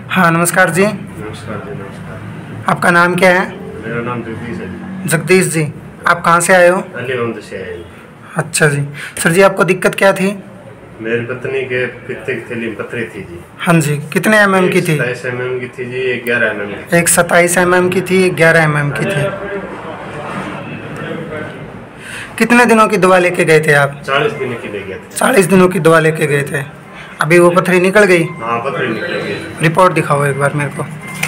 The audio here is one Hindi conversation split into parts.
हाँ नमस्कार जी। नमस्कार जी। नमस्कार। आपका नाम क्या है? मेरा नाम जगदीश है। जगदीश जी, आप कहाँ से आए हो? अलीगंज से आए। अच्छा जी। सर जी, आपको दिक्कत क्या थी? मेरी पत्नी के पित्ते की थैली में पथरी थी जी। हाँ जी, कितने mm की थी? 27 mm की थी जी, 11 mm की। एक 27 mm की थी, एक 11 mm की थी। कितने दिनों की दवा लेके गए थे आप? 40 दिन की ले गया था। 40 दिनों की दवा लेके गए थे। अभी वो पथरी निकल गई? हाँ, पथरी निकल गई। रिपोर्ट दिखाओ एक बार मेरे को।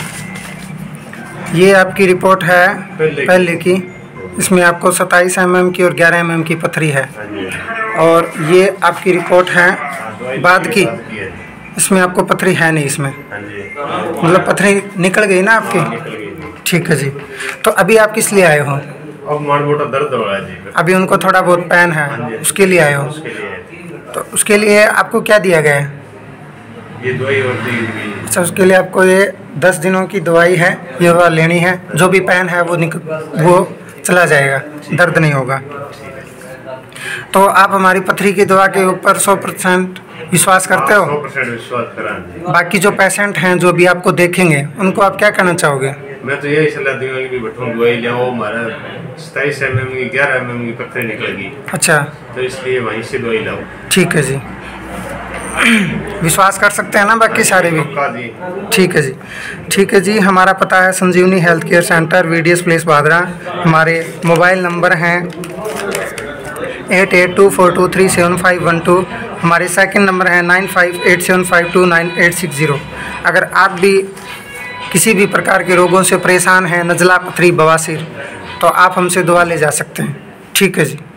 ये आपकी रिपोर्ट है पहले की। इसमें आपको 27 mm की और 11 mm की पथरी है। हाँ जी। और ये आपकी रिपोर्ट है बाद की। इसमें आपको पथरी है नहीं इसमें। हाँ जी। मतलब पथरी निकल गई ना आपकी? निकल गई। ठीक है जी। तो अभी आप किस लिए आए हो? अब माड़ा मोटा दर्द हो रहा है जी। अभी उनको थोड़ा बहुत पेन है, उसके लिए आए हो? उसके लिए आए थे। तो उसके लिए आपको क्या दिया गया है? ये दवाई और दी गई। अच्छा, उसके लिए आपको ये 10 दिनों की दवाई है, ये वाला लेनी है। जो भी पेन है वो चला जाएगा, दर्द नहीं होगा। तो आप हमारी पथरी की दवा के ऊपर 100% विश्वास करते हो? 100% विश्वास करा जी। बाकी जो पेशेंट हैं जो भी आपको देखेंगे उनको आप क्या कहना चाहोगे? मैं तो यही सलाह दूंगा कि बैठो दवाई ले हमारा 27 mm की 11 mm की पथरी निकलेगी। अच्छा, तो इसलिए वहीं से दवाई लाओ। ठीक है जी। विश्वास कर सकते हैं ना बाकी सारे भी? जी। ठीक है जी। ठीक है जी। हमारा पता है Sanjeevani health care centre, VDS place Bhadra. हमारे मोबाइल नंबर हैं 8824237512। हमारे सेकंड नंबर है 9587529860। अगर आप भी किसी भी प्रकार के रोगों से परेशान हैं, नज़ला, पथरी, बवासीर, तो आप हमसे दवा ले जा सकते हैं। ठीक है जी।